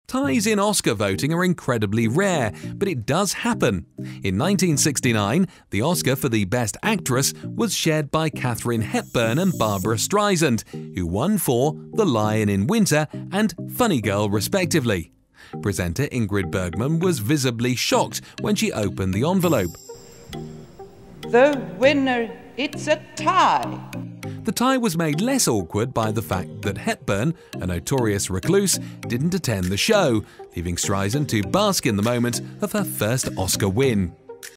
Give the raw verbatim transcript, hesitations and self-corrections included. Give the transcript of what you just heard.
Ties in Oscar voting are incredibly rare, but it does happen. In nineteen sixty-nine, the Oscar for the Best Actress was shared by Katharine Hepburn and Barbra Streisand, who won for The Lion in Winter and Funny Girl respectively. Presenter Ingrid Bergman was visibly shocked when she opened the envelope. The winner, it's a tie. The tie was made less awkward by the fact that Hepburn, a notorious recluse, didn't attend the show, leaving Streisand to bask in the moment of her first Oscar win.